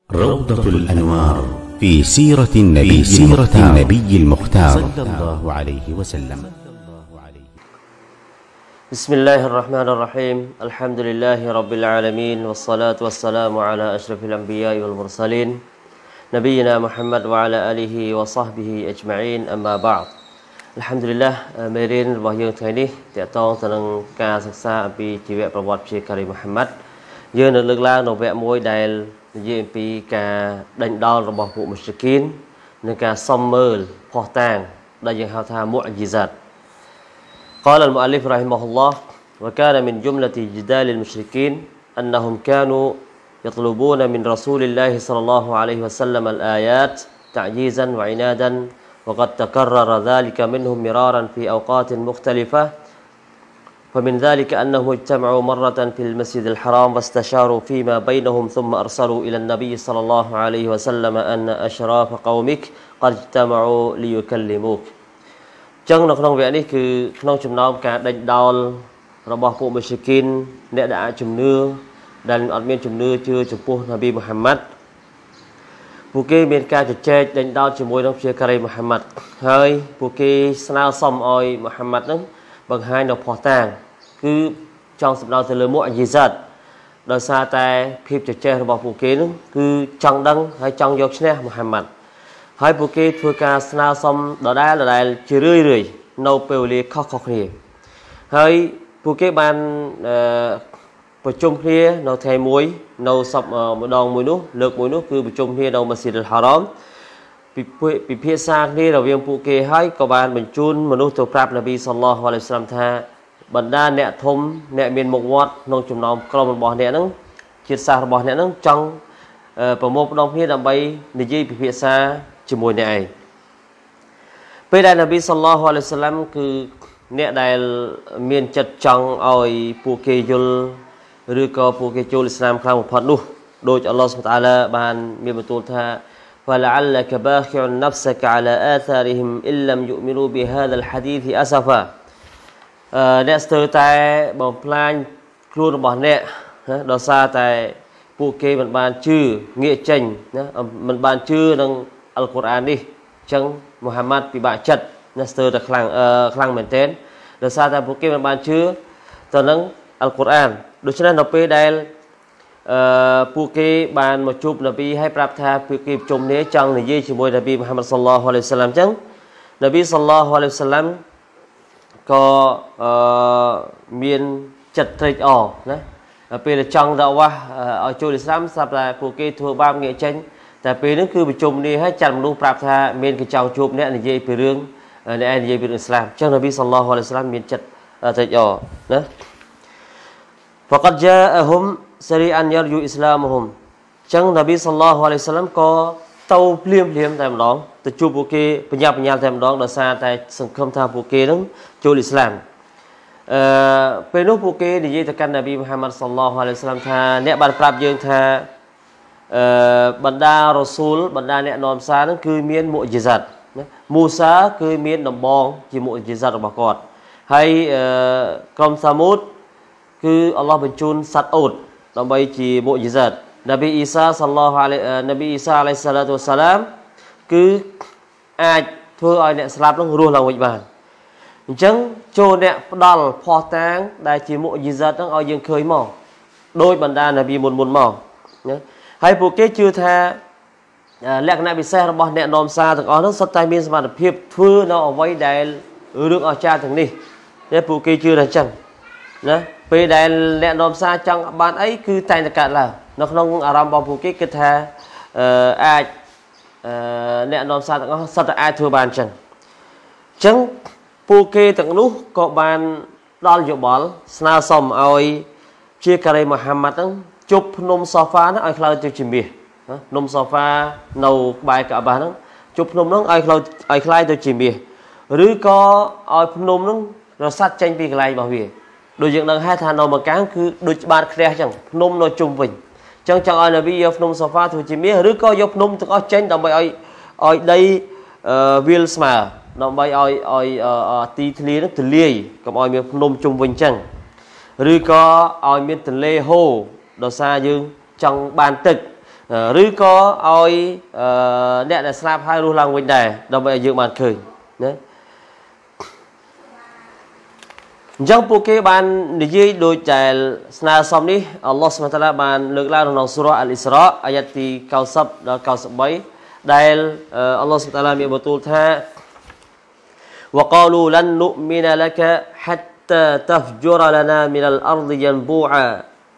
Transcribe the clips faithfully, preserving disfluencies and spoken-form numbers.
روضة الأنوار في سيرة النبي, في سيرة النبي المختار صلى الله عليه وسلم. بسم الله الرحمن الرحيم. الحمد لله رب العالمين، والصلاة والسلام على أشرف الأنبياء والمرسلين نبينا محمد وعلى آله وصحبه أجمعين. أما بعد. الحمد لله មេរៀនរបស់យើងថ្ងៃនេះតកតងទៅនឹងការសិក្សាអំពីជីវប្រវត្តិជាការីមូហាម៉ាត់យើងនៅលើកឡើងនៅវគ្គមួយដែលនិយាយអំពីការដេញដោលរបស់ពួកមុស្រិគីននិងការសំមើលផុសតាងដែលយើងហៅថាមុអ៊ជីហ្សាត قال المؤلف رحمه الله وكان من جملة جدال المشركين أنهم كانوا يطلبون من رسول الله صلى الله عليه وسلم الآيات تعجيزا وعنادا وقد تكرر ذلك منهم مرارا في أوقات مختلفة فمن ذلك أنهم اجتمعوا مرة في المسجد الحرام واستشاروا فيما بينهم ثم أرسلوا إلى النبي صلى الله عليه وسلم أن أشراف قومك قد اجتمعوا ليكلموك ចឹងនៅក្នុងវគ្គនេះគឺក្នុងចំណោមការដេញដោលរបស់ពួកមុស្រិគីនអ្នកដែលអាចជំនឿដែលអត់មានជំនឿជឿចំពោះនប៊ីមូហាម៉ាត់ពួកគេមានការជជែកដេញដោលជាមួយនឹងជាការីមូហាម៉ាត់ហើយពួកគេស្នើសុំឲ្យមូហាម៉ាត់នឹងបង្ហាញនៅផុសតាងគឺចង់សម្ដៅទៅលើមុអ៊ីហ្សាតដោយសារតែភាពជជែករបស់ពួកគេនឹងគឺចង់ដឹងហើយចង់យកឈ្នះមូហាម៉ាត់ហើយពួកគេធ្វើការស្នើសុំដដែលដដែលជារឿយរឿយនៅពេលវេលាខុសៗគ្នាហើយពួកគេបានប្រជុំគ្នានៅថ្ងៃមួយនៅសប្តាហ៍ម្ដងមួយនោះលើកមួយនោះគឺប្រជុំគ្នានៅមស្ជីដអលហារ៉មពិភាក្សាគ្នារវាងពួកគេហើយក៏បានបញ្ជូនមនុស្សទៅប្រាប់នប៊ីសល្លឡោះអាឡៃហ៊ីវសល្លាមថាបណ្ដាអ្នកធំអ្នកមានមុខវត្តក្នុងចំណោមក្រុមរបស់អ្នកហ្នឹងជាតិសាសន៍របស់អ្នកហ្នឹងចង់ប្រមូលផ្ដុំគ្នាដើម្បីនិយាយពិភាក្សាជាមួយអ្នកឯងពេលដែលនប៊ីសល្លឡោះអាឡៃហ៊ីវសល្លាមគឺអ្នកដែលមានចិត្តចង់ឲ្យពួកគេយល់ឬក៏ពួកគេចូលអ៊ីស្លាមខ្លាំងបំផុតនោះដោយអល់ឡោះស៊ុបហានតាអាឡាបានមានបន្ទូលថា فلعلك باخع نفسك على آثارهم إن لم يؤمنوا بهذا الحديث أسفا អ្នកស្ទើរតែបំផ្លាញខ្លួនរបស់អ្នកដោយសារតែពួកគេមិនបានជឿងាកចេញណាមិនបានជឿនឹងអល់កុរអាននេះអញ្ចឹងមូហាម៉ាត់ពិបាកចិត្តណាស្ទើរតែខ្លាំងខ្លាំងមែនទែនដោយសារតែពួកគេមិនបានជឿទៅនឹងអល់កុរអានដូច្នេះនៅពេលដែលអឺពួកគេបានមកជួបនប៊ីហើយប្រាប់ថាពួកគេប្រជុំគ្នាចង់និយាយជាមួយនប៊ីមូហាម៉ាត់សល្លឡោះអាឡៃហ៊ីវសល្លាមអញ្ចឹងនប៊ីសល្លឡោះអាឡៃហ៊ីវសល្លាមក៏អឺមានចិត្តត្រេកអរណាពេលចង់ដាវ៉ាឲ្យចូលអ៊ីស្លាមស្រាប់តែពួកគេធ្វើបាបងាកចេញតែពេលនេះគឺប្រជុំគ្នាហើយចាត់មនុស្សប្រាប់ថាមានកញ្ចង់ជួបអ្នកនិយាយពីរឿងអ្នកឯងនិយាយពីរឿងអ៊ីស្លាមអញ្ចឹងនប៊ីសល្លឡោះអាឡៃហ៊ីវសល្លាមមានចិត្តត្រេកអរណា فقد جاءهم سريعا يرجو اسلامهم អញ្ចឹងនប៊ីសល្លឡោះអាឡៃហ៊ីវសល្លាមក៏ទៅភ្លាមភ្លាមតែម្ដងទៅជួបពួកគេបញ្ញាបញ្ញាតែម្ដងដោយសារតែសង្ឃឹមថាពួកគេនឹងចូលអ៊ីស្លាមអឺពេលនោះពួកគេនិយាយទៅកាន់នប៊ីមូហាម៉ាត់សល្លឡោះអាឡៃហ៊ីវសល្លាមថាអ្នកបានប្រាប់យើងថាអឺបណ្ដារ៉ូស៊ូលបណ្ដាអ្នកនាំសារហ្នឹងគឺមានមុអ៊ីហ្សាតណាមូសាគឺមានដំបងជាមុអ៊ីហ្សាតរបស់គាត់ហើយអឺក្រុមសាមូតគឺអល់ឡោះបញ្ជូនសត្វអូតដើម្បីជាមុអ៊ីហ្សាតនប៊ីអ៊ីសាសល្លឡោះអាឡៃនប៊ីអ៊ីសាអាឡៃសាឡាតុវ៉ាសាឡាមគឺអាចធ្វើឲ្យអ្នកស្លាប់នឹងរស់ឡើងវិញបានអញ្ចឹងចូលអ្នកផ្ដាល់ផោះតាងដែលជាមុអ៊ីហ្សាតហ្នឹងឲ្យយើងឃើញមកដោយបណ្ដានប៊ីមុនមុនមកណាហើយពួកគេជឿថាលក្ខណៈពិសេសរបស់អ្នកនាំសារទាំងអស់នោះសុទ្ធតែមានសមត្ថភាពធ្វើនៅអ្វីដែលរឿងអស្ចារ្យទាំងនេះតែពួកគេជឿថាអញ្ចឹងណាពេលដែលអ្នកនាំសារចង់បានអីគឺតែងតែកាត់ឡើងនៅក្នុងអារម្មណ៍របស់ពួកគេគិតថាអឺអាចអឺអ្នកនាំសារទាំងអស់សុទ្ធតែអាចធ្វើបានអញ្ចឹងអញ្ចឹងពួកគេទាំងនោះក៏បានដល់យោបល់ស្នើសុំឲ្យជាការីមូហាម៉ាត់ហ្នឹងជប់ភ្នំសូហ្វាហ្នឹងឲ្យខ្លោចទៅជាមាសភ្នំសូហ្វានៅក្បែរកាបាហ្នឹងជប់ភ្នំហ្នឹងឲ្យខ្លោចឲ្យខ្លាយទៅជាមាសឬក៏ឲ្យភ្នំហ្នឹងរសាត់ចេញពីកន្លែងរបស់វាដូចយើងដឹងហើយថានៅមកកាំងគឺដូចច្បាតខ្ទះអញ្ចឹងភ្នំនៅជុំវិញអញ្ចឹងចង់ឲ្យនប៊ីយកភ្នំសូហ្វាធ្វើជាមាសឬក៏យកភ្នំទាំងអស់ចេញដើម្បីឲ្យឲ្យដីវាលស្មើដើម្បីឲ្យឲ្យទីធ្លានឹងទលាយកុំឲ្យមានភ្នំជុំវិញអញ្ចឹងឬក៏ឲ្យមានទន្លេហូរដោយសារយើងចង់បានទឹកឬក៏ឲ្យអ្នកដែលស្លាប់ហើយរស់ឡើងវិញដែរដើម្បីឲ្យយើងបានឃើញណាអញ្ចឹងពួកគេបាននិយាយដូចតែស្នើសុំនេះអល់ឡោះស៊ុបហានតាឡាបានលើកឡើងក្នុងសូរ៉ាអលអ៊ីស្រាអាយ៉ាត់ទី90ដល់93ដែលអល់ឡោះស៊ុបហានតាឡាមានបន្ទូលថា وقالوا لن نؤمن لك حتى تفجر لنا من الأرض ينبوعا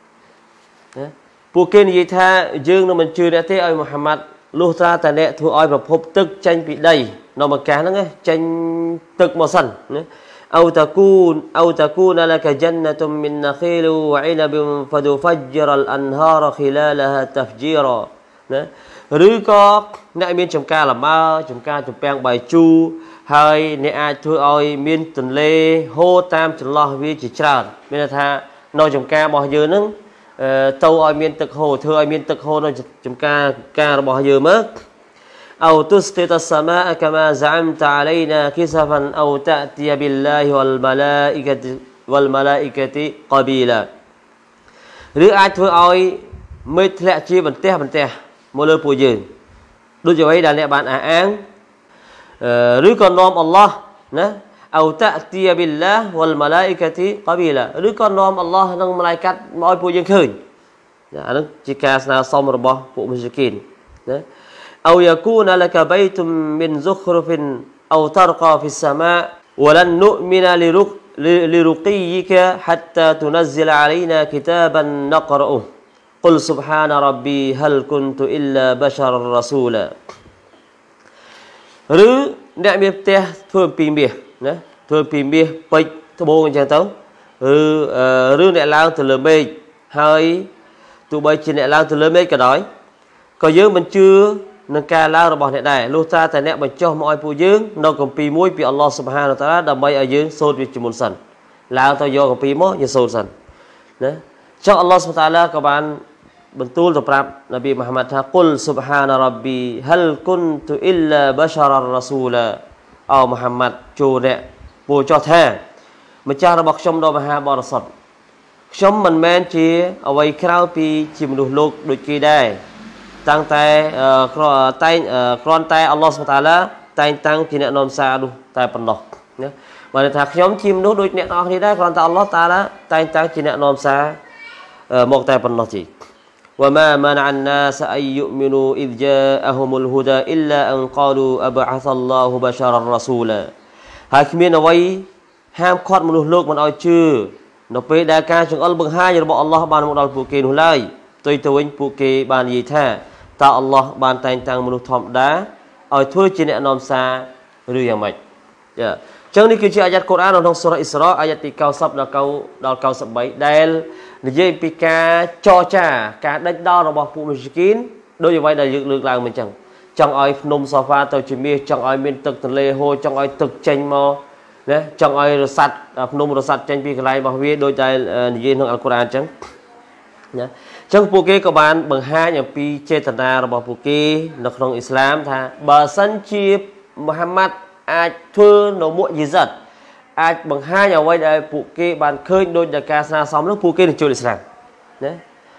ពួកគេនិយាយថាយើងនឹងមិនជឿអ្នកទេឲ្យមូហាម៉ាត់លុះត្រាតែអ្នកធ្វើឲ្យប្រភពទឹកចេញពីដីនៅម្កាសហ្នឹងចេញទឹកមកសិនណា أو تكون أو تكون لك جنة من نخيل وعنب فتفجر الأنهار خلالها تفجيرا ណាឬក៏អ្នកមានចំការលម៉ើចំការចំពាំងបាយជូរហើយអ្នកអាចធ្វើឲ្យមានទន្លេហូរតាមចន្លោះវាជាច្រើនមានន័យថានៅចំការរបស់យើងហ្នឹងទៅឲ្យមានទឹកហូរធ្វើឲ្យមានទឹកហូរនៅចំការការរបស់យើងមើល أو تسقط السماء كما زعمت علينا كسفا أو تأتي بالله والملائكة والملائكة قبيلا ឬអាចធ្វើឲ្យមេឃធ្លាក់ជាបន្ទះបន្ទះមកលើពួកយើងដូចអ្វីដែលអ្នកបានអះអាងឬក៏នាំអល់ឡោះណា أو تأتي بالله والملائكة قبيلا ឬក៏នាំអល់ឡោះនិងម៉ាឡៃកាត់មកឲ្យពួកយើងឃើញអានោះជាការស្នើសុំរបស់ពួកមុស្លីមណា أو يكون لك بيت من زخرف أو ترقى في السماء ولن نؤمن لرقيك حتى تنزل علينا كتابا نقرأه قل سبحان ربي هل كنت إلا بشر رسولا ឬអ្នកមានផ្ទះធ្វើពីមាសណាធ្វើពីមាសពេជ្រត្បូងអញ្ចឹងទៅឬឬអ្នកឡើងទៅលើមេឃហើយទោះបីជាអ្នកឡើងទៅលើមេឃក៏ដោយក៏យើងមិនជឿនឹងការឡើងរបស់អ្នកដែរលុះត្រាតែអ្នកបញ្ចុះមកឲ្យពួកយើងនៅគម្ពីរមួយពីអល់ឡោះស៊ុបហានតាឡាដើម្បីឲ្យយើងសូត្រវាជាមុនសិនឡើងទៅយកគម្ពីរមកយើងសូត្រសិនណាចុះអល់ឡោះស៊ុបហានតាឡាក៏បានបន្ទូលទៅប្រាប់នប៊ីមូហាម៉ាត់ថាគុលស៊ុបហានរ៉ាប៊ីហលគុនតុអ៊ីឡាបឆររ៉ាស៊ូឡាអូមូហាម៉ាត់ចូលអ្នកពូចោះថាម្ចាស់របស់ខ្ញុំដ៏មហាបរិសុទ្ធខ្ញុំមិនមែនជាអ្វីក្រៅពីជាមនុស្សលោកដូចគេដែរតាំងតែតែគ្រាន់តែអល់ឡោះស៊ុបហានតាឡាតែងតាំងជាអ្នកនាំសារនោះតែប៉ុណ្ណោះណាបានថាខ្ញុំជាមនុស្សដូចអ្នកនរគ្នាដែរគ្រាន់តែអល់ឡោះតាឡាតែងតាំងជាអ្នកនាំសារមកតែប៉ុណ្ណោះទេ وما منع الناس أن يؤمنوا إذ جاءهم الهدى إلا أن قالوا أبعث الله بشرا رسولا ហើយគ្មានអ្វីហាមឃាត់មនុស្សលោកមិនឲ្យជឿនៅពេលដែលការចង្អុលបង្ហាញរបស់អល់ឡោះបានមកដល់ពួកគេនោះឡើយផ្ទុយទៅវិញពួកគេបាននិយាយថាតើអល់ឡោះបានតែងតាំងមនុស្សធម្មតាឲ្យធ្វើជាអ្នកនាំសារឬយ៉ាងម៉េចចាអញ្ចឹងនេះគឺជាអាយ៉ាត់កូរ៉ានក្នុងសូរ៉ាអ៊ីស្រាអាយ៉ាត់ទី90ដល់ដល់93ដែលនិយាយពីការចរចាការដេញដោលរបស់ពួកមុស្លីមដោយអ្វីដែលយើងលើកឡើងមកអញ្ចឹងចង់ឲ្យភ្នំសូហ្វាទៅជាមាសចង់ឲ្យមានទឹកទន្លេហូរចង់ឲ្យទឹកចេញមកណាចង់ឲ្យរស័តភ្នំរស័តចេញពីកន្លែងរបស់វាដោយតែនិយាយក្នុងអល់កុរ៉ានអញ្ចឹងណាអញ្ចឹងពួកគេក៏បានបង្ហាញអំពីចេតនារបស់ពួកគេនៅក្នុងអ៊ីស្លាមថាបើសិនជាមូហាម៉ាត់អាចធ្វើនៅមុអ៊ីហ្សាត់អាចបង្ហាញអ្វីដែលពួកគេបានឃើញដោយតែការស្នើសុំនោះពួកគេនឹងចូលអ៊ីស្លាមណា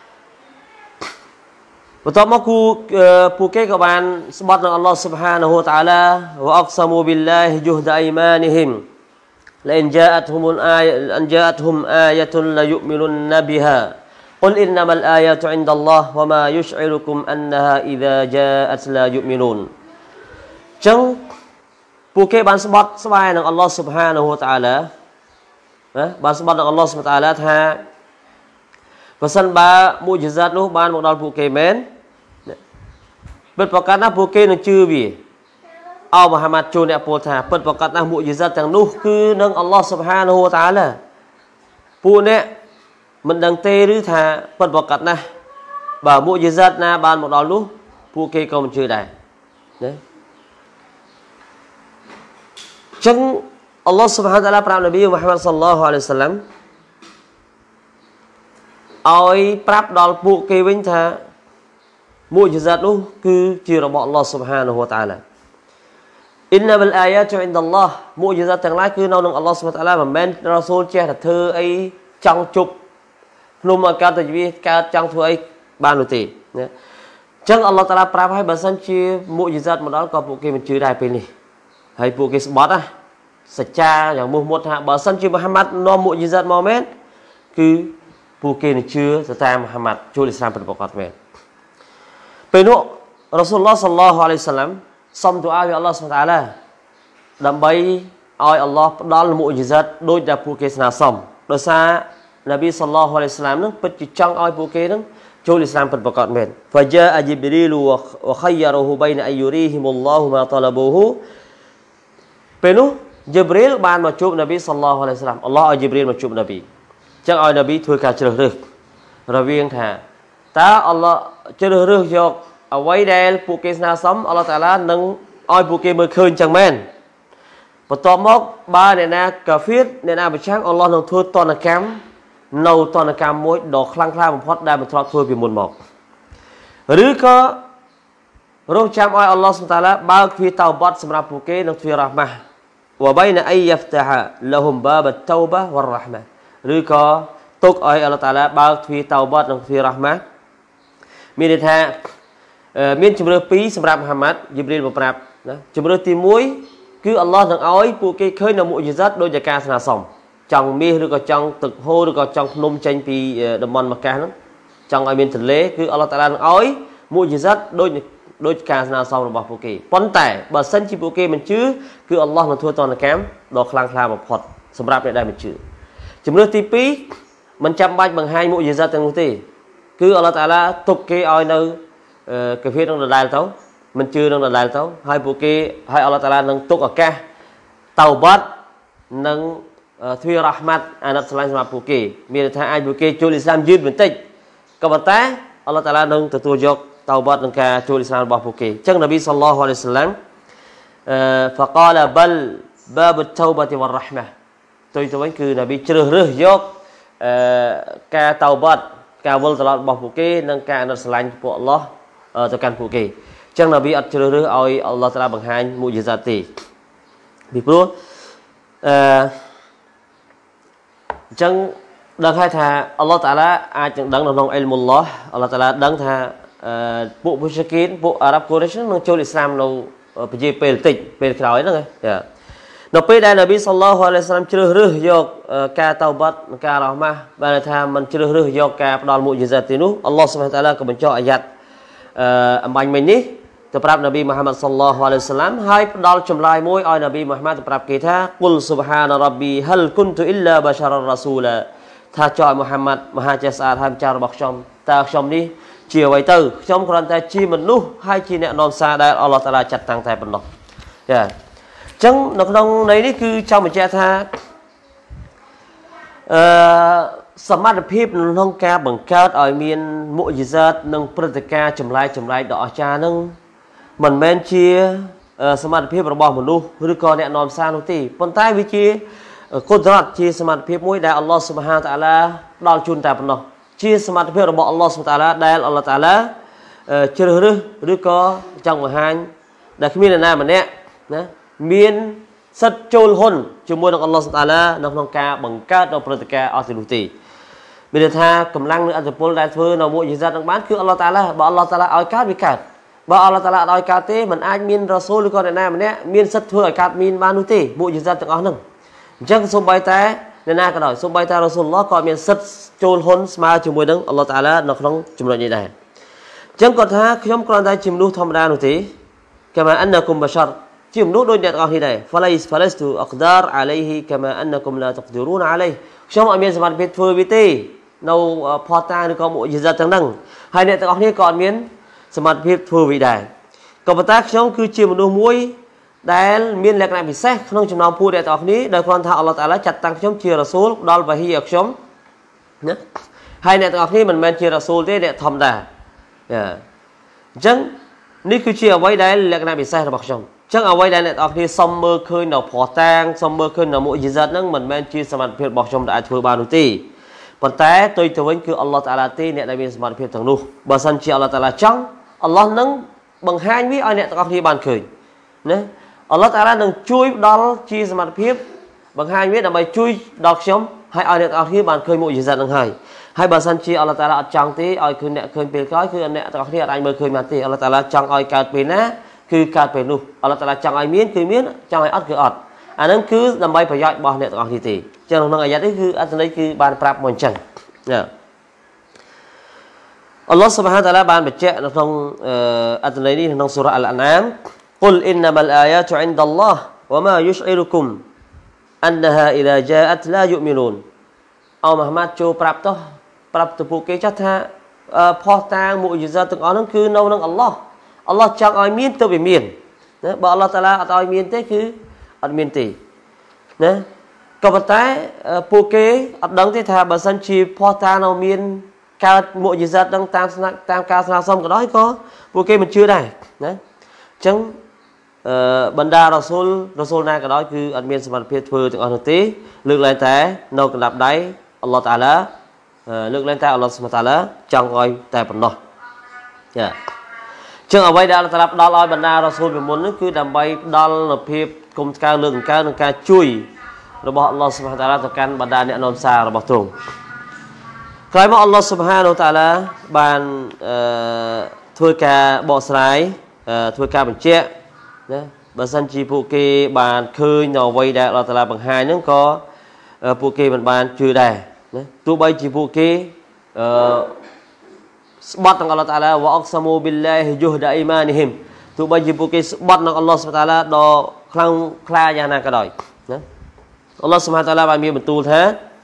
បន្ទាប់មកគូពួកគេក៏បានស្បត់នឹងអល់ឡោះស៊ុបហានហូវតាអាឡាវ៉ាអក្សាមូប៊ីលឡាហ៊ីយុហដអ៊ីម៉ានីហ៊ីមលិនជាអតហ៊ុមអាយអនជាអតហ៊ុមអាយតុលឡាយុមីនុនណាប៊ីហា قل إنما الآيات عند الله وما يشعركم أنها إذا جاءت لا يؤمنون ចឹងពួកគេបានស្បត់ស្វែងនឹងអល់ឡោះស៊ុបហានហូវតាអាឡាណាបានស្បត់នឹងអល់ឡោះស៊ុបហានតាអាឡាថាបើសិនបើមុជិសាតនោះបានមកដល់ពួកគេមែនពិតប្រកបណាស់ពួកគេនឹងជឿវាអោមូហាម៉ាត់ជួនអ្នកពោលថាពិតប្រកបណាស់មុជិសាតទាំងនោះគឺនឹងអល់ឡោះស៊ុបហានហូវតាអាឡាពួកអ្នកមិនដឹងទេឬថាពិតប្រកបណាស់បើមុជិសាតណាបានមកដល់នោះពួកគេក៏មិនជឿដែរណាចឹងអល់ឡោះស៊ុបហានតាអាឡាប្រាប់នប៊ីមូហាម៉ាត់សល្លឡោះអាឡៃហ៊ីវ៉ាសល្លាមឲ្យប្រាប់ដល់ពួកគេវិញថាមុជិសាតនោះគឺជារបស់អល់ឡោះស៊ុបហានហូវតាអាឡាអ៊ីនណាបលអាយ៉ាតុអ៊ីនដអល់ឡោះមុជិសាតទាំងឡាយគឺនៅនឹងអល់ឡោះស៊ុបហានតាអាឡាមិនមែនរ៉ាស៊ូលចេះតែធ្វើអីចង់ជប់ភ្នំអាកាសទៅវាកើតចង់ធ្វើអីបាននោះទេណាចឹងអល់ឡោះតាឡាប្រាប់ឲ្យបើសិនជាមុជីសាតមកដល់ក៏ពួកគេមិនជឿដែរពេលនេះហើយពួកគេស្បត់ណាសច្ចាយ៉ាងមុះមុតថាបើសិនជាមូហាម៉ាត់នាំមុជីសាតមកមែនគឺពួកគេនឹងជឿទៅតាមមូហាម៉ាត់ចូលអ៊ីស្លាមពិតប្រាកដមែនពេលនោះរ៉ាស៊ូលឡោះ សល្លឡោះអាឡៃហ៊ីវសល្លាមសុំទូអាពីអល់ឡោះស៊ុបហានតាឡាដើម្បីឲ្យអល់ឡោះផ្ដល់មុជីសាតដូចដែលពួកគេស្នើសុំដោយសារនប៊ីសល្លឡោះអាឡៃហ៊ីវសល្លាមនឹងពិតជាចង់ឲ្យពួកគេនឹងចូលអ៊ីស្លាមពិតប្រាកដមែន فجاء جبريل وخيره بين أن يريهم الله ما طلبوه ពេលនោះជីប្រីលបានមកជួបនប៊ីសល្លឡោះអាឡៃហ៊ីវសល្លាមអល់ឡោះឲ្យជីប្រីលមកជួបនប៊ីចឹងឲ្យនប៊ីធ្វើការជ្រើសរើសរវាងថាតើអល់ឡោះជ្រើសរើសយកអ្វីដែលពួកគេស្នើសុំអល់ឡោះតាឡានឹងឲ្យពួកគេមើលឃើញចឹងមែនបន្ទាប់មកបើអ្នកណាកាហ្វៀរអ្នកណាប្រឆាំងអល់ឡោះនឹងធ្វើតនកម្មនៅតនកម្មមួយដ៏ខ្លាំងក្លាបំផុតដែលមិនធ្លាប់ធ្វើពីមុនមកឬក៏រងចាំឲ្យអល់ឡោះស៊ុបហានតាឡាបើកទ្វារតោបាត់សម្រាប់ពួកគេនិងទ្វាររ៉ាហ្មាស់វបៃណាអៃយ៉ាហ្វតាហាលហ៊ុមបាបតោបាវរ៉ាហ្មាស់ឬក៏ទុកឲ្យអល់ឡោះតាឡាបើកទ្វារតោបាត់និងទ្វាររ៉ាហ្មាស់មានន័យថាមានជំរឿនពីរសម្រាប់មូហាម៉ាត់ជីប្រីលមកប្រាប់ណាជំរឿនទីមួយគឺអល់ឡោះនឹងឲ្យពួកគេឃើញនៅមុជីសាតដោយតែការស្នើសុំចង់មាសឬក៏ចង់ទឹកហូរឬក៏ចង់ភ្នំចេញពីតំបន់ម៉ាកាសហ្នឹងចង់ឲ្យមានទន្លេគឺអល់ឡោះតាឡានឹងឲ្យមុជីសាតដូចដោយការស្នើសុំរបស់ពួកគេប៉ុន្តែបើសិនជាពួកគេមិនជឿគឺអល់ឡោះនឹងធ្វើទណ្ឌកម្មដ៏ខ្លាំងក្លាបំផុតសម្រាប់អ្នកដែលមិនជឿជំរឿនទីពីរមិនចាំបាច់បង្ហាញមុជីសាតទាំងនោះទេគឺអល់ឡោះតាឡាទុកគេឲ្យនៅកាហ្វេនឹងដដែលទៅមិនជឿនឹងដដែលទៅហើយពួកគេហើយអល់ឡោះតាឡានឹងទុកឱកាសតោបាត់និងទ្វាររ៉ាហ្មាត់អាណិតស្រឡាញ់សម្រាប់ពួកគេមានន័យថាអាចពួកគេចូលអ៊ីស្លាមយឺតបន្តិចក៏ប៉ុន្តែអល់ឡោះតាឡានឹងទទួលយកតោបាត់នឹងការចូលអ៊ីស្លាមរបស់ពួកគេអញ្ចឹងនប៊ីសល្លឡោះអាឡៃហ៊ីវសល្លាមអឺ فقال بل باب التوبة والرحمة ទៅទៅវិញគឺនប៊ីជ្រើសរើសយកអឺការតោបាត់ការវិលត្រឡប់របស់ពួកគេនិងការអាណិតស្រឡាញ់ពួកអល់ឡោះទៅកាន់ពួកគេអញ្ចឹងនប៊ីអត់ជ្រើសរើសឲ្យអល់ឡោះតាឡាបង្ហាញមុជីសាតទេពីព្រោះអឺអញ្ចឹងដឹងហើយថាអល់ឡោះតាឡាអាចនឹងដឹងនៅក្នុងអ៊ីលមុលឡោះអល់ឡោះតាឡាដឹងថាពួកមុស្លីគីនពួកអារ៉ាប់កូរ៉េសនឹងចូលអ៊ីស្លាមនៅប្រជាពេលតិចពេលក្រោយហ្នឹងចានៅពេលដែលនប៊ីសល្លឡោះអាឡៃហ៊ីវសល្លាមជ្រើសរើសយកការតោបាត់និងការរ៉ាហ្មាស់បានថាមិនជ្រើសរើសយកការផ្ដល់មុជីសាតទេនោះអល់ឡោះស៊ុបហានតាឡាក៏បញ្ចុះអាយ៉ាត់អឺអំបញ្ញមិញនេះទៅប្រាប់នប៊ីមូហាម៉ាត់សល្លឡោះអាឡៃហ៊ីវសល្លាមហើយផ្ដល់ចម្លើយមួយឲ្យនប៊ីមូហាម៉ាត់ទៅប្រាប់គេថាគុលស៊ុបហានរ៉ាប៊ីហលគុនតុអ៊ីឡាបាសារ៉ារ៉ាស៊ូឡាថាចោមូហាម៉ាត់មហាចេះស្អាតហើយម្ចាស់របស់ខ្ញុំតើខ្ញុំនេះជាអ្វីទៅខ្ញុំគ្រាន់តែជាមនុស្សហើយជាអ្នកនាំសារដែលអល់ឡោះតាឡាចាត់តាំងតែប៉ុណ្ណោះចាអញ្ចឹងនៅក្នុងន័យនេះគឺចង់បញ្ជាក់ថាអឺសមត្ថភាពក្នុងការបង្កើតឲ្យមានមុជីសាតនិងព្រឹត្តិការណ៍ចម្លែកចម្លែកដ៏អស្ចារ្យហ្នឹងមិនមែនជាសមត្ថភាពរបស់មនុស្សឬក៏អ្នកនាំសារនោះទេប៉ុន្តែវាជាគុដរ៉ាត់ជាសមត្ថភាពមួយដែលអល់ឡោះស៊ុបហានតាឡាផ្ដល់ជូនតែប៉ុណ្ណោះជាសមត្ថភាពរបស់អល់ឡោះស៊ុបហានតាឡាដែលអល់ឡោះតាឡាជ្រើសរើសឬក៏ចង់បង្ហាញដែលគ្មានអ្នកណាម្នាក់ណាមានសិទ្ធចូលហ៊ុនជាមួយនឹងអល់ឡោះស៊ុបហានតាឡានៅក្នុងការបង្កើតនៅព្រឹត្តិការណ៍អស់ទីនោះទេមានន័យថាកម្លាំងនិងអធិពលដែលធ្វើនៅមុជីសាតនឹងបានគឺអល់ឡោះតាឡាបើអល់ឡោះតាឡាឲ្យកើតវាកើតបើអល់ឡោះតាឡាអត់ឲ្យកើតទេមិនអាចមានរ៉ាស៊ូលឬក៏អ្នកណាម្នាក់មានសិទ្ធធ្វើឲ្យកើតមានបាននោះទេមុជីសាតទាំងអស់ហ្នឹងអញ្ចឹងសូម្បីតែអ្នកណាក៏ដោយសូម្បីតែរ៉ាស៊ូលឡោះក៏មានសិទ្ធចូលហ៊ុនស្មើជាមួយនឹងអល់ឡោះតាឡានៅក្នុងចំណុចនេះដែរអញ្ចឹងគាត់ថាខ្ញុំគ្រាន់តែជាមនុស្សធម្មតានោះទេកាម៉ាអានណាគុំបាសារជាមនុស្សដូចអ្នកទាំងអស់នេះដែរ فليس فلست أقدر عليه كما أنكم لا تقدرون عليه ខ្ញុំអត់មានសមត្ថភាពធ្វើវាទេនៅផតតាឬក៏មុជីសាតទាំងហ្នឹងហើយអ្នកទាំងអស់នេះក៏អត់មានសមត្ថភាពធ្វើវាដែរក៏ប៉ុន្តែខ្ញុំគឺជាមនុស្សមួយដែលមានលក្ខណៈពិសេសក្នុងចំណោមពួកអ្នកទាំងអស់នេះដែលគ្រាន់ថាអល់ឡោះតាឡាចាត់តាំងខ្ញុំជារ៉ាស៊ូលផ្ដល់វ៉ាហ៊ីឲ្យខ្ញុំណាហើយអ្នកទាំងអស់នេះមិនមែនជារ៉ាស៊ូលទេអ្នកធម្មតាចាអញ្ចឹងនេះគឺជាអ្វីដែលលក្ខណៈពិសេសរបស់ខ្ញុំអញ្ចឹងអ្វីដែលអ្នកទាំងអស់នេះសុំមើលឃើញនៅផោះតាងសុំមើលឃើញនៅមុជីសាតហ្នឹងមិនមែនជាសមត្ថភាពរបស់ខ្ញុំដែលអាចធ្វើបាននោះទេប៉ុន្តែទៅទៅវិញគឺអល់ឡោះតាឡាទេអ្នកដែលមានសមត្ថភាពទាំងនោះបើសិនជាអល់ឡោះតាឡាចង់អល់ឡោះនឹងបង្ហាញវាឲ្យអ្នកទាំងអស់គ្នាបានឃើញណាអល់ឡោះតាឡានឹងជួយដល់ជាសមត្ថភាពបង្ហាញវាដើម្បីជួយដល់ខ្ញុំហើយឲ្យអ្នកទាំងអស់គ្នាបានឃើញមុជីសាតនឹងហើយ hai bà san chi Allah Taala chăng tí ai cứ nè khơi bề cái cứ nè tao khi ai mới khơi mà tí Allah Taala chăng ai cài bề ná cứ cài bề nu Allah Taala chăng ai miến cứ miến chăng ai ắt cứ ắt anh nên cứ làm bài phải dạy bao nè tao khi tí cho nên ai đấy cứ anh đấy cứ bàn prap một chân nè Allah Subhanahu wa Taala bàn bạch trẻ trong anh đấy đi trong surah Al-An'am قل إنما الآيات عند الله وما يشعركم أنها إذا جاءت لا يؤمنون អោមហាម៉ាត់ចូលប្រាប់ទៅប្រាប់ទៅពួកគេចាស់ថាផោះតាងមុយហ្សាទាំងអស់ហ្នឹងគឺនៅនឹងអល់ឡោះអល់ឡោះចង់ឲ្យមានទៅវាមានណាបើអល់ឡោះតាឡាអត់ឲ្យមានទេគឺអត់មានទេណាក៏ប៉ុន្តែពួកគេអត់ដឹងទេថាបើសិនជាផោះតាងនៅមានកើតមុយហ្សាទាំងតាមស្នាក់តាមការស្នើសុំក៏ដោយក៏ពួកគេមិនជឿដែរណាអញ្ចឹងបណ្ដារ៉ាស៊ូលរ៉ាស៊ូលណាក៏ដោយគឺអត់មានសមត្ថភាពធ្វើទាំងអស់នោះទេលើកឡើងតែនៅកណ្ដាប់ដៃអល់ឡោះតាឡាលើកឡើងតែអល់ឡោះសុបហានតាឡាចង់ឲ្យតែប៉ុណ្ណោះចាចឹងអ្វីដែលអល់ឡោះតាឡាផ្ដល់ឲ្យបណ្ដារ៉ាស៊ូលពីមុននោះគឺដើម្បីផ្ដល់នូវភាពគុំស្កើលើកកើនិងការជួយរបស់អល់ឡោះសុបហានតាឡាទៅកាន់បណ្ដាអ្នកនាំសាររបស់ទ្រង់ក្រោយមកអល់ឡោះសុបហានតាឡាបានធ្វើការបកស្រាយធ្វើការបញ្ជាក់ណាបើសិនជាពួកគេបានឃើញនៅអ្វីដែលអល់ឡោះតាឡាបង្ហាញហ្នឹងក៏ពួកគេមិនបានជឿដែរណាទោះបីជាពួកគេអឺស្បត់នឹងអល់ឡោះតាឡាវ៉ាអុកសាមូប៊ីលឡាហ៊ីយូហដាអ៊ីម៉ានីហ៊ីមទោះបីជាពួកគេស្បត់នឹងអល់ឡោះសុបហានតាឡាដ៏ខ្លាំងក្លាយ៉ាងណាក៏ដោយណាអល់ឡោះសុបហានតាឡាបានមានបន្ទូលថា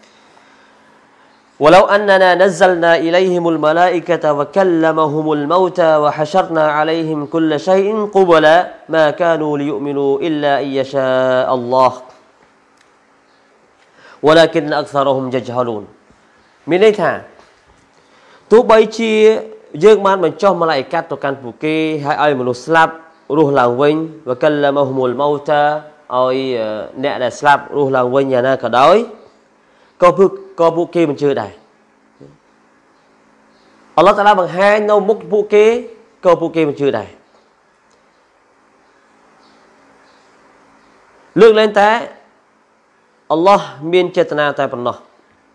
ولو أننا نزلنا إليهم الملائكة وكلمهم الموتى وحشرنا عليهم كل شيء قبلا ما كانوا ليؤمنوا إلا أن يشاء الله ولكن أكثرهم يجهلون មានន័យថាទោះបីជាយើងបានបញ្ចុះម៉ាឡៃកាត់ទៅកាន់ពួកគេហើយឲ្យមនុស្សស្លាប់រស់ឡើងវិញវកលមហុមុលម៉ោតាឲ្យអ្នកដែលស្លាប់រស់ឡើងវិញយ៉ាងណាក៏ដោយក៏ពួកក៏ពួកគេមិនជឿដែរអល់ឡោះតាឡាបង្ហាញនៅមុខពួកគេក៏ពួកគេមិនជឿដែរលើកលែងតែអល់ឡោះមានចេតនាតែប៉ុណ្ណោះ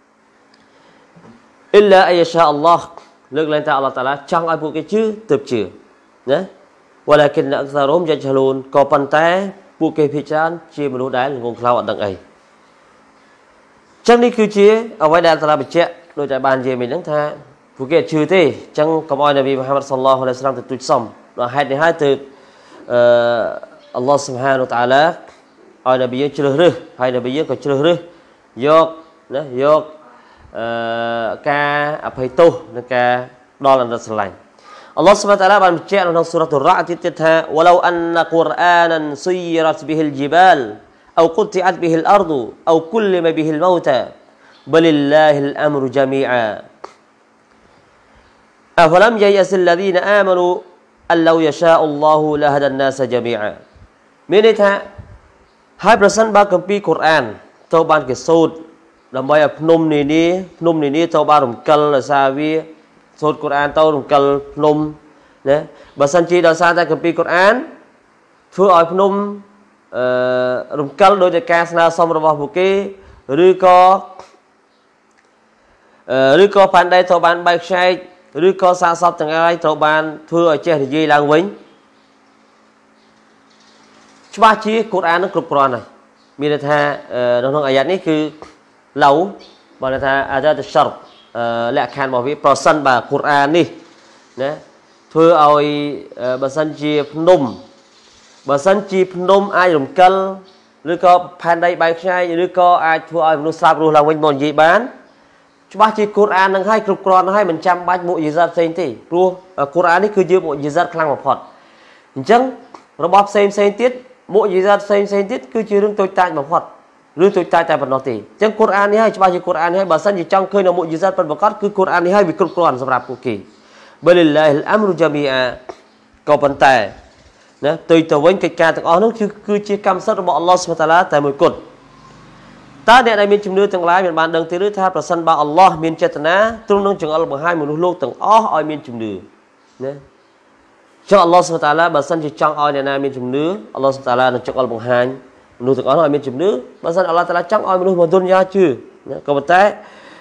អ៊ីឡាអយសាអល់ឡោះលើកលែងតែអល់ឡោះតាឡាចង់ឲ្យពួកគេជឿទើបជឿណាវ៉ាឡាគិនអក្សារមយ៉ាច់ហលូនក៏ប៉ុន្តែពួកគេភាគច្រើនជាមនុស្សដែលងងខ្លៅអត់ដឹងអីចឹងនេះគឺជាអ្វីដែលតាឡាបញ្ជាក់ដោយតែបាននិយាយមិញហ្នឹងថាពួកគេជឿទេចឹងកុំឲ្យនប៊ីមូហាម៉ាត់សល្លឡោះអាឡៃហ៊ីវសល្លាមទៅទូចសំដល់ហេតុនេះហើយទើបអឺអល់ឡោះស៊ុបហានូវតាអាឡាឲ្យនប៊ីយើងជ្រើសរើសហើយនប៊ីយើងក៏ជ្រើសរើសយកណាយកអឺការអភ័យទោសនិងការដល់អន្តរស្រឡាញ់អល់ឡោះស៊ុបហានូវតាអាឡាបានបញ្ជាក់ក្នុងសូរ៉ាតុររ៉ាទៀតថាវ៉ាឡូអានណាកុរអានសុយរ៉ាត់ប៊ីហ៊ីលជីបាលأو قطعت به الأرض أو كلم به الموتى بل لله الأمر جميعا أفلم ييأس الذين آمنوا أن لو يشاء الله لهدى الناس جميعا មានន័យថាហើយប្រសិនបើគម្ពីរកូរ៉ានត្រូវបានគេសូត្រដើម្បីឲ្យភ្នំនានាភ្នំនានាត្រូវបានរំកិលដោយសារវាសូត្រកូរ៉ានទៅរំកិលភ្នំណាបើសិនជាដោយសារតែគម្ពីរកូរ៉ានធ្វើឲ្យភ្នំអឺរំកិលដោយតែការស្នើសុំរបស់ពួកគេឬក៏ឬក៏ផានដីត្រូវបានបែកខ្ចែកឬក៏សាកសពទាំងឡាយត្រូវបានធ្វើឲ្យចេះនិយាយឡើងវិញច្បាស់ជាកូរ៉ាននឹងគ្រប់គ្រាន់ហើយមានន័យថានៅក្នុងអាយ៉ាតនេះគឺឡៅបើន័យថាអាយ៉ាតសរតលក្ខខណ្ឌរបស់វាប្រសិនបើកូរ៉ាននេះណាធ្វើឲ្យបើសិនជាភ្នំបើសិនជាភ្នំអាចរំកិលឬក៏ផែនដីបែកខ្ញែកឬក៏អាចធ្វើឲ្យមនុស្សស្លាប់រស់ឡើងវិញមកនិយាយបានច្បាស់ជាកូរ៉ាននឹងឲ្យគ្រប់គ្រាន់ហើយមិនចាំបាច់មុយហ្សាផ្សេងទេព្រោះកូរ៉ាននេះគឺជាមុយហ្សាខ្លាំងបំផុតអញ្ចឹងរបស់ផ្សេងផ្សេងទៀតមុយហ្សាផ្សេងផ្សេងទៀតគឺជារឿងតូចតាចបំផុតឬតូចតាចតែប៉ុណ្ណោះទេអញ្ចឹងកូរ៉ាននេះហើយច្បាស់ជាកូរ៉ាននេះហើយបើសិនជាចង់ឃើញនៅមុយហ្សាពិតប្រាកដគឺកូរ៉ាននេះហើយវាគ្រប់គ្រាន់សម្រាប់ពួកគេបលិលឡាហ៊ីលអាំរុជាមីអាក៏ប៉ុន្តែណាទៅទៅវិញកិច្ចការទាំងអស់នោះគឺគឺជាកម្មសិទ្ធិរបស់អល់ឡោះស៊ុបហានតាឡាតែមួយគត់តើអ្នកដែលមានជំនឿទាំងឡាយមានបានដឹងទេឬថាប្រសិនបើអល់ឡោះមានចេតនាទ្រង់នឹងចង្អុលបង្ហាញមនុស្សលោកទាំងអស់ឲ្យមានជំនឿណាចុះអល់ឡោះស៊ុបហានតាឡាបើសិនជាចង់ឲ្យអ្នកណាមានជំនឿអល់ឡោះស៊ុបហានតាឡានឹងចង្អុលបង្ហាញមនុស្សទាំងអស់ឲ្យមានជំនឿបើសិនអល់ឡោះតាឡាចង់ឲ្យមនុស្សមកទុនយ៉ាជឿណាក៏ប៉ុន្តែ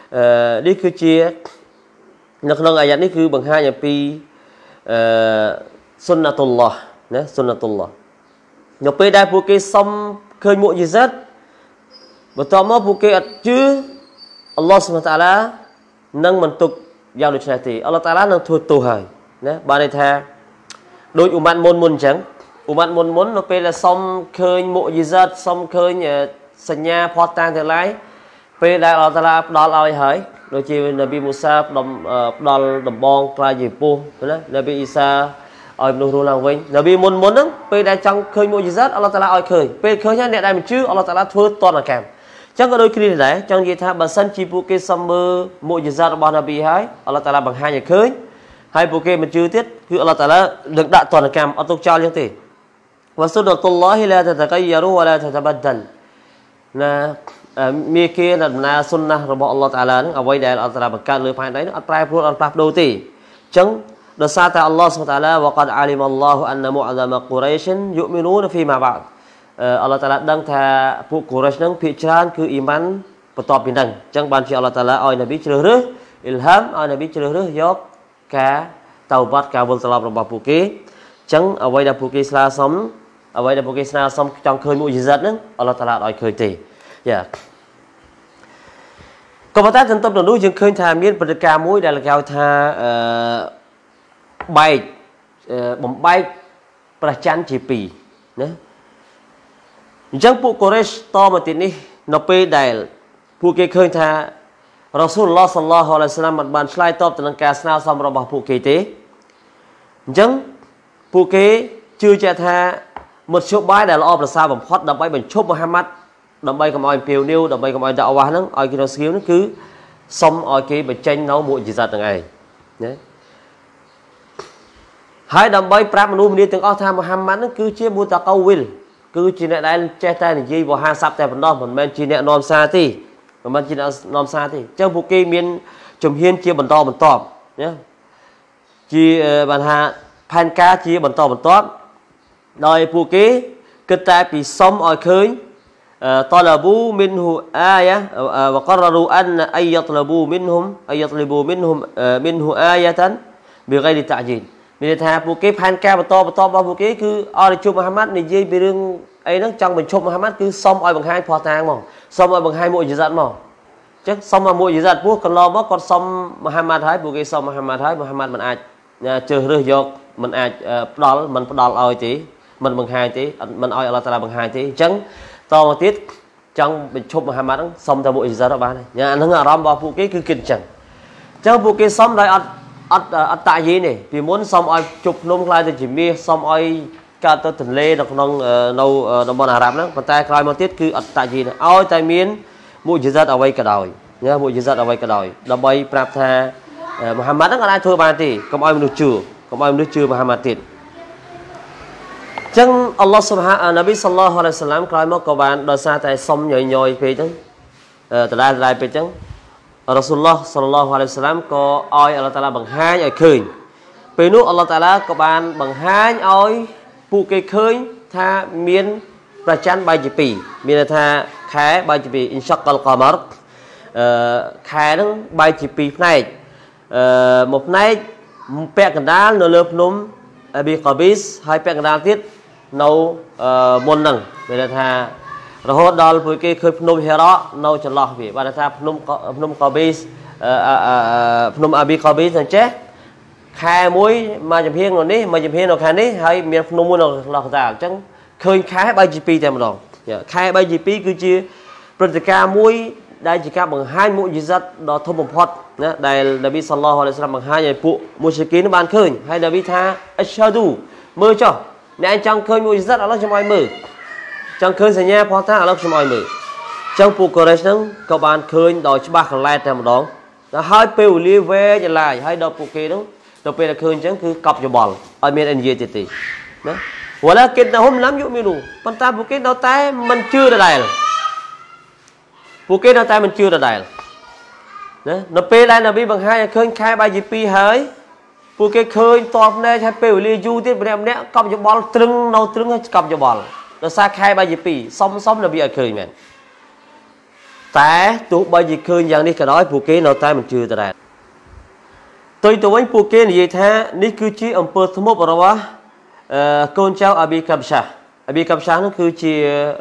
នេះគឺជានៅក្នុងអាយ៉ាត់នេះគឺបង្ហាញអំពីអឺសុនណាតុលឡោះណាសុនណាតុលឡោះនៅពេលដែលពួកគេសុំឃើញមុអ៊ីហ្សាត់បន្ទាប់មកពួកគេអត់ជឿអល់ឡោះស៊ុបហានតាឡានឹងមិនទុកយ៉ាងដូចនេះទេអល់ឡោះតាឡានឹងធ្វើទោសហើយណាបានន័យថាដោយអ៊ុម៉ាត់មុនមុនអញ្ចឹងអ៊ុម៉ាត់មុនមុននៅពេលដែលសុំឃើញមុអ៊ីហ្សាត់សុំឃើញសញ្ញាផតតាំងទាំងឡាយពេលដែលអល់ឡោះតាឡាផ្ដល់ឲ្យហើយដូចជានប៊ីមូសាផ្ដល់ដំបងខ្លាយជាពស់ណានប៊ីអ៊ីសាឲ្យមនុស្សរស់ឡើងវិញនប៊ីមុនមុនហ្នឹងពេលដែលចង់ឃើញមុអ៊ីហ្សាត់អល់ឡោះតាឡាឲ្យឃើញពេលឃើញហើយអ្នកដែលមិនជឿអល់ឡោះតាឡាធ្វើតនកម្មចឹងក៏ដូចគ្នាដែរចង់និយាយថាបើសិនជាពួកគេសុំមើលមុអ៊ីហ្សាត់របស់នប៊ីហើយអល់ឡោះតាឡាបង្ហាញឲ្យឃើញហើយពួកគេមិនជឿទៀតគឺអល់ឡោះតាឡានឹងដាក់ទណ្ឌកម្មអត់ទុកចោលយ៉ាងទេវ៉ាសុនតុលឡោះឡាតតកយរូវឡាតតបដលណាមានគេដំណើរសុនណារបស់អល់ឡោះតាឡាហ្នឹងអ្វីដែលអល់ឡោះតាឡាបង្កើតលើផែនដីហ្នឹងអត់ប្រែប្រួលអត់ផ្លាស់ប្ដូរទេអញ្ចឹងដោយសារតែអល់ឡោះស៊ុបហានតាឡាវ៉ាកាត់អាលីមអល់ឡោះអានមុអហ្សាមកូរ៉ៃសិនយុមីនូនហ្វីម៉ាបាដអល់ឡោះតាឡាដឹងថាពួកកូរ៉ៃហ្នឹងភាគច្រើនគឺអ៊ីម៉ានបន្ទាប់ពីហ្នឹងអញ្ចឹងបានជាអល់ឡោះតាឡាឲ្យនប៊ីជ្រើសរើសអ៊ីលហាមឲ្យនប៊ីជ្រើសរើសយកការតៅបាត់ការវិលត្រឡប់របស់ពួកគេអញ្ចឹងអ្វីដែលពួកគេស្នើសុំអ្វីដែលពួកគេស្នើសុំចង់ឃើញមុអ៊ីហ្សាត់ហ្នឹងអល់ឡោះតាឡាឲ្យឃើញទេយ៉ាក៏ប៉ុន្តែទន្ទឹមនឹងនោះយើងឃើញថាមានព្រឹត្តិការណ៍មួយដែលគេហៅថាអឺបែកបំបែកប្រច័នជាពីរណាអញ្ចឹងពួកកូរ៉េសតមកទៀតនេះនៅពេលដែលពួកគេឃើញថារ៉ាស៊ូលឡោះសល្លឡោះអាឡៃហ៊ីវ៉ាសឡាមមិនបានឆ្លើយតបទៅនឹងការស្នើសុំរបស់ពួកគេទេអញ្ចឹងពួកគេជឿជាក់ថាមធ្យោបាយដែលល្អប្រសើរបំផុតដើម្បីបញ្ឈប់មូហាម៉ាត់ដើម្បីកុំឲ្យពីវនីវដើម្បីកុំឲ្យដាវ៉ាហ្នឹងឲ្យគេរស់ស្ងៀមហ្នឹងគឺសុំឲ្យគេបញ្ចេញនៅមុអ៊ីហ្សាត់ហ្នឹងឯងណាហើយដើម្បីប្រាប់មនុស្សម្នាទាំងអស់ថាមូហាម៉ាត់ហ្នឹងគឺជាមូតាកូវិលគឺជាអ្នកដែលចេះតែនិយាយវោហាស័ព្ទតែប៉ុណ្ណោះមិនមែនជាអ្នកនាំសារទេមិនមែនជាអ្នកនាំសារទេអញ្ចឹងពួកគេមានជំហានជាបន្តបន្ទាប់ណាជាបានថាផែនការជាបន្តបន្ទាប់ដោយពួកគេគិតតែពីសុំឲ្យឃើញطلبوا منه آية وقرروا أن أن يطلبوا منهم أن يطلبوا منهم منه آية بغير تعجيل មានថាពួកគេផែនការបន្តបន្តរបស់ពួកគេគឺអរជុបមូហាម៉ាត់និយាយពីរឿងអីហ្នឹងចង់បញ្ឈប់មូហាម៉ាត់គឺសុំឲ្យបង្ហាញផោះតាងមកសុំឲ្យបង្ហាញមុអ៊ីហ្សាត់មកអញ្ចឹងសុំឲ្យមុអ៊ីហ្សាត់ពោះកន្លងមកគាត់សុំមូហាម៉ាត់ហើយពួកគេសុំមូហាម៉ាត់ហើយមូហាម៉ាត់មិនអាចជ្រើសរើសយកមិនអាចផ្ដល់មិនផ្ដល់ឲ្យទេមិនបង្ហាញទេមិនឲ្យអល់ឡោះតាឡាបង្ហាញទេអញ្ចឹងតមកទៀតចង់បញ្ឈប់មូហាម៉ាត់ហ្នឹងសុំតែមុអ៊ីហ្សាត់បានហើយអាហ្នឹងអារម្មណ៍របស់ពួកគេគឺគិតអញ្ចឹងអញ្ចឹងពួកគេសុំដោយអត់អត់អត់តាយីទេពីមុនសុំឲ្យជប់ភ្នំខ្លាយទៅជាមាសសុំឲ្យកើតទៅទន្លេនៅក្នុងនៅតំបន់អារ៉ាប់ហ្នឹងប៉ុន្តែក្រោយមកទៀតគឺអត់តាយីទេឲ្យតែមានមុអ៊ីហ្សាត់អ្វីក៏ដោយណាមុអ៊ីហ្សាត់អ្វីក៏ដោយដើម្បីប្រាប់ថាមូហាម៉ាត់ហ្នឹងអាចធ្វើបានទេកុំឲ្យមនុស្សជឿកុំឲ្យមនុស្សជឿមូហាម៉ាត់ទៀតចឹងអល់ឡោះស៊ុបហាននប៊ីសល្លឡោះអាឡៃហ៊ីវ៉ាសឡាមក្រោយមកក៏បានដោយសារតែសុំញយញយពេកចឹងដដែលដដែលពេកចឹងរ៉ាស៊ូលឡោះសល្លឡោះអាឡៃហ៊ីវ៉ាសឡាមក៏ឲ្យអល់ឡោះតាឡាបង្ហាញឲ្យឃើញពេលនោះអល់ឡោះតាឡាក៏បានបង្ហាញឲ្យពួកគេឃើញថាមានប្រច័នបែកជាពីរមានន័យថាខែបែកជាពីរអ៊ីនសាក់កលកមរអឺខែហ្នឹងបែកជាពីរផ្នែកអឺមួយផ្នែកពាក់កណ្ដាលនៅលើភ្នំអប៊ីកាប៊ីសហើយពាក់កណ្ដាលទៀតនៅមុនហ្នឹងមានន័យថារហូតដល់ពួកគេឃើញភ្នំហេរ៉ានៅចន្លោះវាបានថាភ្នំភ្នំកាប៊ីសភ្នំអប៊ីកាប៊ីសអញ្ចេះខែមួយមកចំហៀងនៅនេះមកចំហៀងនៅខាងនេះហើយមានភ្នំមួយនៅចន្លោះកណ្ដាលអញ្ចឹងឃើញខែបែកជាពីរតែម្ដងខែបែកជាពីរគឺជាព្រឹត្តិការណ៍មួយដែលជាការបង្ហាញមុអ៊ីហ្សាត់ដ៏ធំបំផុតណាដែលនប៊ីសល្លឡោះអាឡៃហ៊ីវ៉ាសឡាមបង្ហាញឲ្យពួកមូស្រិកីនបានឃើញហើយនប៊ីថាអស្ហាឌូមើលចុះអ្នកចង់ឃើញមុអ៊ីហ្សាត់ឥឡូវខ្ញុំឲ្យមើលចង់ឃើញសញ្ញាផោះតាឥឡូវខ្ញុំឲ្យមើលអញ្ចឹងពួកកូរ៉េសហ្នឹងក៏បានឃើញដោយច្បាស់កន្លែងតែម្ដងដល់ហើយពេលវេលាវែងចន្លាយហើយដល់ពួកគេហ្នឹងដល់ពេលដែលឃើញអញ្ចឹងគឺកប់ច្បល់ឲ្យមានអនិយាយទៀតទេណាវ៉ាឡាគិនណាហុំឡាំយុមីនូប៉ុន្តែពួកគេនៅតែមិនជឿដដែលពួកគេនៅតែមិនជឿដដែលណានៅពេលដែលនប៊ីបង្ហាញឲ្យឃើញខែបែកជាពីរហើយពួកគេឃើញតបភ្នែកហើយពេលវេលាយូរទៀតម្នាក់ម្នាក់កប់ច្បល់ត្រឹងនៅត្រឹងហើយកប់ច្បល់ដោយសារខែបែកជាពីរសុំសុំនប៊ីឲ្យឃើញមែនតែទោះបីជាឃើញយ៉ាងនេះក៏ដោយពួកគេនៅតែមិនជឿដែរទោះទៅវិញពួកគេនិយាយថានេះគឺជាអំពើធ្មប់របស់កូនចៅអាប៊ីកាប់សាអាប៊ីកាប់សានោះគឺជា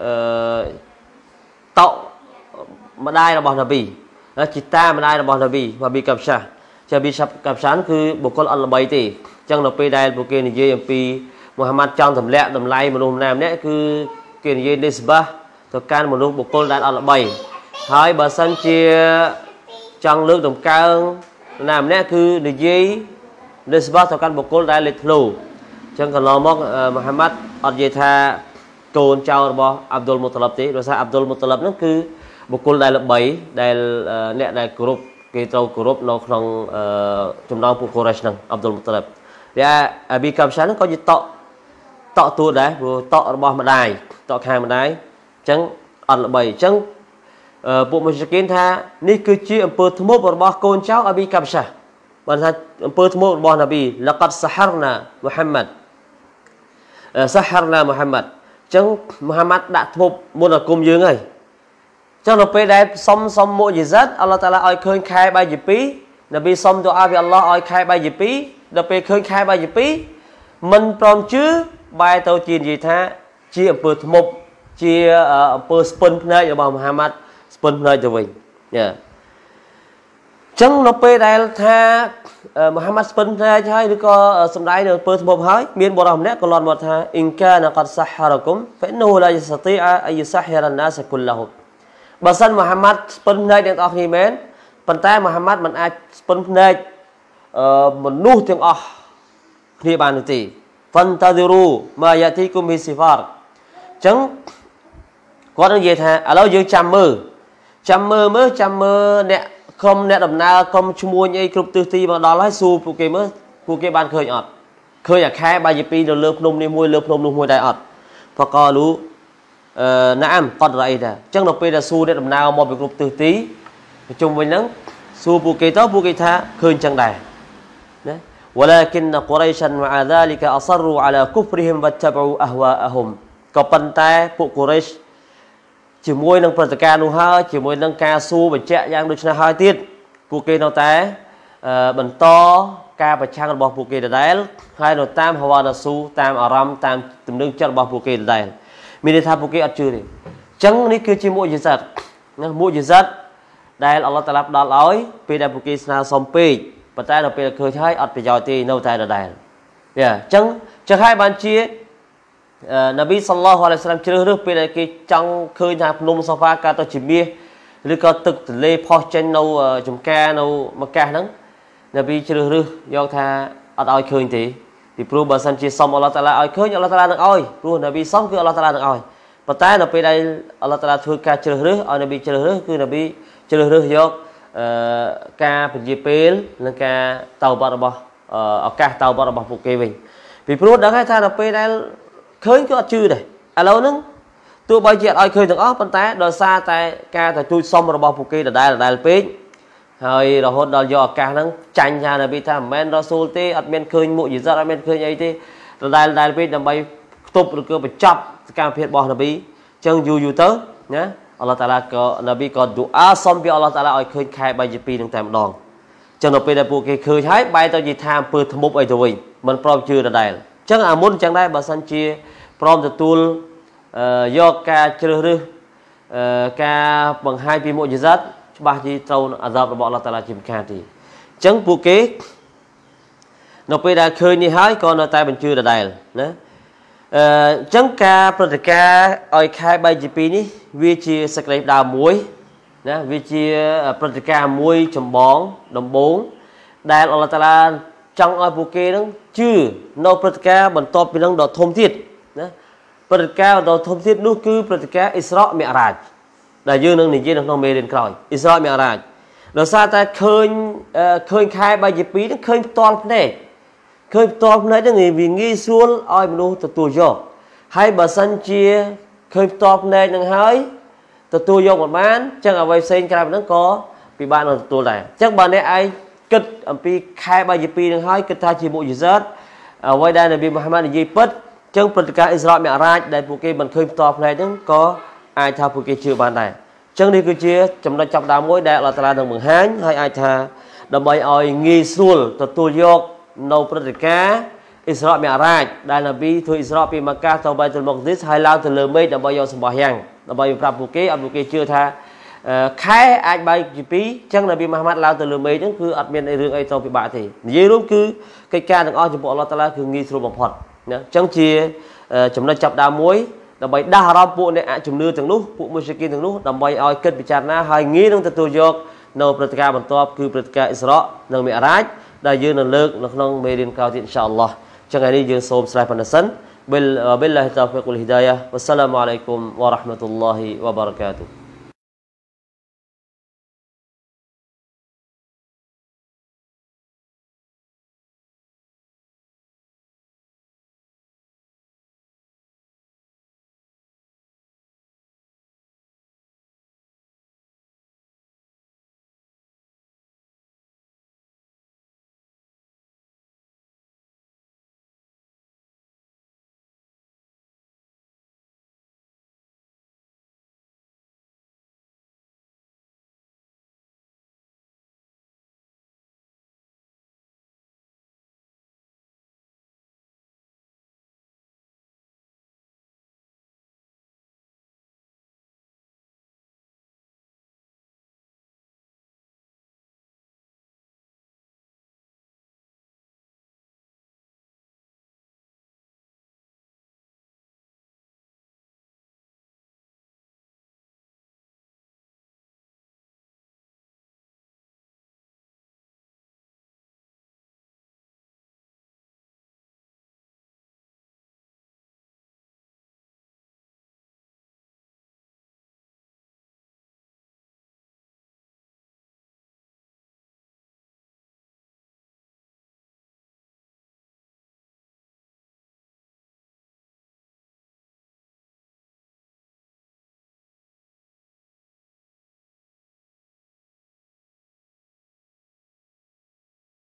តោម្ដាយរបស់នប៊ីជាតាម្ដាយរបស់នប៊ីអាប៊ីកាប់សាជាអាប៊ីកាប់សាគឺបុគ្គលអត់ល្បីទេអញ្ចឹងនៅពេលដែលពួកគេនិយាយអំពីមូហាម៉ាត់ចង់ទម្លាក់តម្លៃមនុស្សម្នាក់ម្នាក់គឺគេនិយាយនេះស្បាទៅកាន់មនុស្សបុគ្គលដែលអត់ល្បីហើយបើសិនជាចង់លើកតម្កើងណាម្នាក់គឺនិយាយនេះស្បាទៅកាន់បុគ្គលដែលលេចធ្លោអញ្ចឹងកន្លងមកមូហាម៉ាត់អត់និយាយថាកូនចៅរបស់អាប់ឌុលមូតាឡិបទេដោយសារអាប់ឌុលមូតាឡិបហ្នឹងគឺបុគ្គលដែលល្បីដែលអ្នកដែលគោរពគេត្រូវគោរពនៅក្នុងចំណោមពួកកូរ៉េសហ្នឹងអាប់ឌុលមូតាឡិបតែអាប៊ីកាប់សាហ្នឹងក៏ជាតក់តក់ទួដែរព្រោះតក់របស់ម្ដាយតក់ខាងម្ដាយអញ្ចឹងអត់ល្បីអញ្ចឹងពួកមុស្លីមថានេះគឺជាអំពើធ្មប់របស់កូនចៅអាប៊ីកាប់សាបានថាអំពើធ្មប់របស់នប៊ីលកាត់សាហារណាមូហាម៉ាត់សាហារណាមូហាម៉ាត់អញ្ចឹងមូហាម៉ាត់ដាក់ធ្មប់មុនអាគមយើងហើយអញ្ចឹងនៅពេលដែលសុំសុំមុជីសាត់អល់ឡោះតាឡាឲ្យឃើញខែបាយជាពីរនប៊ីសុំទូអាពីអល់ឡោះឲ្យខែបាយជាពីរដល់ពេលឃើញខែបាយជាពីរមិនព្រមជឿបែរទៅជានិយាយថាជាអំពើធ្មប់ជាអំពើស្ពិនភ្នែករបស់មូហាម៉ាត់ស្ពិនភ្នែកទៅវិញយ៉ាអញ្ចឹងនៅពេលដែលថាមូហាម៉ាត់ស្ពិនភ្នែកហើយឬក៏សំដែងនៅអំពើធ្មប់ហើយមានបរិសម្នាក់ក៏លន់មកថាអ៊ីនកាណាកាត់សាហារគុំហ្វិននូឡាយសទីអាអយសាហិរណាសគុលឡហ៊ុបើសិនមូហាម៉ាត់ស្ពិនភ្នែកទាំងអស់គ្នាមែនប៉ុន្តែមូហាម៉ាត់មិនអាចស្ពិនភ្នែកមនុស្សទាំងអស់គ្នាបាននោះទេហ្វាន់តាឌីរូម៉ាយ៉ាទីគុំហ៊ីស៊ីហ្វារអញ្ចឹងគាត់និយាយថាឥឡូវយើងចាំមើលចាំមើលមើលចាំមើលអ្នកក្រុមអ្នកដំណើរក្រុមឈ្មួញអីគ្រប់ទិសទីមកដល់ហើយសួរពួកគេមើលពួកគេបានឃើញអត់ឃើញអាខែបាយជាពីរនៅលើភ្នំនេះមួយលើភ្នំនោះមួយដែរអត់បកលូអឺណាមគាត់រ៉ៃដែរអញ្ចឹងនៅពេលដែលសួរអ្នកដំណើរមកពីគ្រប់ទិសទីជុំវិញហ្នឹងសួរពួកគេទៅពួកគេថាឃើញអញ្ចឹងដែរណា ولكن قريشا مع ذلك أصروا على كفرهم واتبعوا أهواءهم ក៏ប៉ុន្តែពួកកូរ៉េសជាមួយនឹងព្រឹត្តិការណ៍នោះហើយជាមួយនឹងការសួរបញ្ជាក់យ៉ាងដូចនេះហើយទៀតពួកគេនៅតែបន្តការប្រឆាំងរបស់ពួកគេដដែលហើយនៅតាមហវ៉ាណាស៊ូតាមអារម្មណ៍តាមទំនឹងចិត្តរបស់ពួកគេដដែលមានន័យថាពួកគេអត់ជឿទេអញ្ចឹងនេះគឺជាមុជីសាត់ណាមុជីសាត់ដែលអល់ឡោះតាឡាផ្ដល់ឲ្យពេលដែលពួកគេស្នើសុំពេកប៉ុន្តែដល់ពេលឃើញហើយអត់ប្រយោជន៍ទេនៅតែដដែលអញ្ចឹងចឹងហើយបានជានប៊ីសល្លឡោះអាឡៃហ៊ីវសល្លាមជ្រើសរើសពេលដែលគេចង់ឃើញថាភ្នំសូហ្វាកើតទៅជាមាសឬក៏ទឹកទន្លេផុសចេញនៅចំការនៅមកាសហ្នឹងនប៊ីជ្រើសរើសយកថាអត់ឲ្យឃើញទេពីព្រោះបើសិនជាសុំអល់ឡោះតាឡាឲ្យឃើញអល់ឡោះតាឡានឹងឲ្យព្រោះនប៊ីសុំគឺអល់ឡោះតាឡានឹងឲ្យប៉ុន្តែនៅពេលដែលអល់ឡោះតាឡាធ្វើការជ្រើសរើសឲ្យនប៊ីជ្រើសរើសគឺនប៊ីជ្រើសរើសយកអឺការពជាពេលនិងការតោបាត់របស់ឱកាសតោបាត់របស់ពួកគេវិញពីព្រោះដឹងហើយថានៅពេលដែលឃើញក៏អត់ជឿដែរឥឡូវហ្នឹងទោះបីជាអត់ឲ្យឃើញទាំងអស់ប៉ុន្តែដោយសារតែការទៅជួយសុំរបស់ពួកគេដដែលដដែលពេកហើយរហូតដល់យកឱកាសហ្នឹងចាញ់ថានប៊ីថាមិនមែនរ៉ាស៊ូលទេអត់មានឃើញមុជីសាត់អត់មានឃើញអីទេដដែលដដែលពេកដើម្បីខ្ទប់ឬក៏បញ្ចប់សកម្មភាពរបស់នប៊ីអញ្ចឹងយូរយូរទៅណាអល់ឡោះតាឡាក៏នប៊ីក៏ឌូអាសុំពីអល់ឡោះតាឡាឲ្យឃើញខែបាយជាពីរនឹងតែម្ដងអញ្ចឹងនៅពេលដែលពួកគេឃើញហើយបែរទៅនិយាយថាអំពើធ្មប់អីទៅវិញមិនព្រមជឿដដែលអញ្ចឹងអាមុនអញ្ចឹងដែរបើសិនជាព្រមទទួលយកការជ្រើសរើសការបង្ហាញពីមុជីសាត់ច្បាស់ជាត្រូវអាសាបរបស់អល់ឡោះតាឡាជាមិនខានទេអញ្ចឹងពួកគេនៅពេលដែលឃើញនេះហើយក៏នៅតែបញ្ជឿដដែលណាអញ្ចឹងការព្រឹត្តិការណ៍ឲ្យខែបាយជាពីរនេះវាជាសក្តិដើមមួយណាវាជាព្រឹត្តិការណ៍មួយចម្បងដំបូងដែលអល់ឡោះតាឡាចង់ឲ្យពួកគេនឹងជឿនៅព្រឹត្តិការណ៍បន្ទាប់ពីនឹងដល់ធំទៀតណាព្រឹត្តិការណ៍ដ៏ធំទៀតនោះគឺព្រឹត្តិការណ៍អ៊ីស្រ៉ាមិអរ៉ាជដែលយើងនឹងនិយាយនៅក្នុងមេរៀនក្រោយអ៊ីស្រ៉ាមិអរ៉ាជដោយសារតែឃើញឃើញខែបាយជាពីរនឹងឃើញផ្ទាល់ភ្នែកឃើញផ្ទាល់ភ្នែកនឹងវាងាយស្រួលឲ្យមនុស្សទទួលយកហើយបើសិនជាឃើញផ្ទាល់ភ្នែកនឹងហើយទទួលយកមិនបានអញ្ចឹងអ្វីផ្សេងក្រៅពីហ្នឹងក៏ពិបាកនឹងទទួលដែរអញ្ចឹងបើអ្នកឯងគិតអំពីខែបាយជាពីរនឹងហើយគិតថាជាមុជីសាត់អ្វីដែលនប៊ីមូហាម៉ាត់និយាយពិតអញ្ចឹងព្រឹត្តិការណ៍អ៊ីស្រ៉ាមិអរ៉ាជដែលពួកគេមិនឃើញផ្ទាល់ភ្នែកហ្នឹងក៏អាចថាពួកគេជឿបានដែរអញ្ចឹងនេះគឺជាចំណុចចាប់ដើមមួយដែលអល់ឡោះតាឡានឹងបង្ហាញហើយអាចថាដើម្បីឲ្យងាយស្រួលទទួលយកនៅព្រឹត្តិការណ៍អ៊ីស្រាអ៊ីមីអារ៉ាជដែលនប៊ីធ្វើអ៊ីស្រាពីម៉ាកាទៅបៃតុលមុកឌីសហើយឡើងទៅលើមេឃដើម្បីយកសម្បោះយ៉ាងដើម្បីប្រាប់ពួកគេឲ្យពួកគេជឿថាខែអាចបែកជាពីរចឹងនប៊ីមូហាម៉ាត់ឡើងទៅលើមេឃហ្នឹងគឺអត់មានរឿងអីទៅពិបាកទេនិយាយរួមគឺកិច្ចការទាំងអស់ចំពោះអល់ឡោះតាឡាគឺងាយស្រួលបំផុតណាចឹងជាចំណុចចាប់ដើមមួយដើម្បីដាស់អារម្មណ៍ពួកអ្នកអជំនឿទាំងនោះពួកមុស្លីគីនទាំងនោះដើម្បីឲ្យគិតពិចារណាហើយងាយនឹងទទួលយកនៅព្រឹត្តិការណ៍បន្ទាប់គឺព្រឹត្តិការណ៍អ៊ីស្រានិងមីអរ៉ាជដែលយើងនឹងលើកនៅក្នុងមេរៀនក្រោយទៀតអ៊ីនសាអល់ឡោះចឹងថ្ងៃនេះយើងសូមស្រេចប៉ុណ្ណឹងសិនបិលបិលឡាហ៊ីតោហ្វីកុលហ៊ីដាយ៉ាវ៉ាស្សឡាមអាឡៃគុំវ៉ារ៉ាហ្មាតុលឡោះវ៉ាបារកាតុហ៍